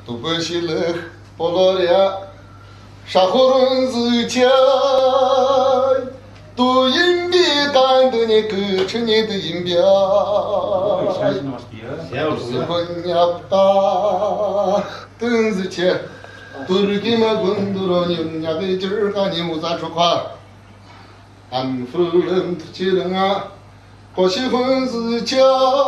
都不是了，不落了，啥活人是家，都硬币干的你各吃你的硬币，是混呀吧，真是钱，都是给么滚都让你家的今儿看你没咋出话，俺夫人出去了啊，可惜婚是家。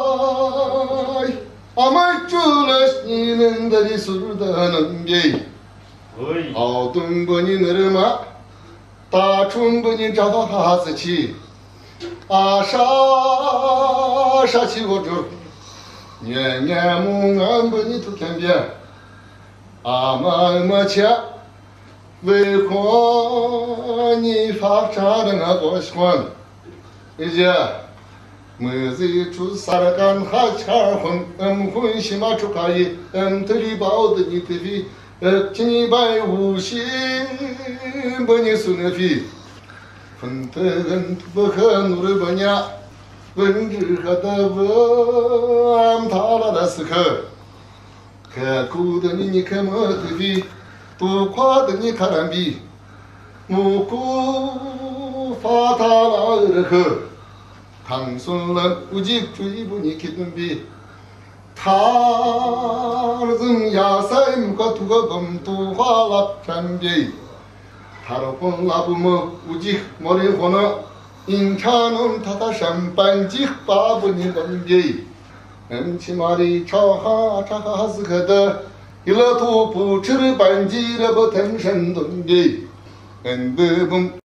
俺们住了你能的苏的能别，好东不你那人嘛，大春不你找到哈子去，啊啥起我住，年年木俺不你都看遍，俺们没钱，为何你发啥的俺不喜欢？一姐。每日出啥了干哈钱混，混什么出可以，这里包的你的费，今年150，不你收那费，分的人不可努力不呢，文治和的不，俺他了的时刻，看苦的你看么的费，多夸的你看人比，无辜发他了的刻。唐宋人无忌追不你去准备，他人亚塞木个土个本土话了全别，他的风拉不么无忌莫人活呢，因cha能他上班机把不你准备，起码的炒哈是个的，一了土不吃的班机了不腾身准备，不。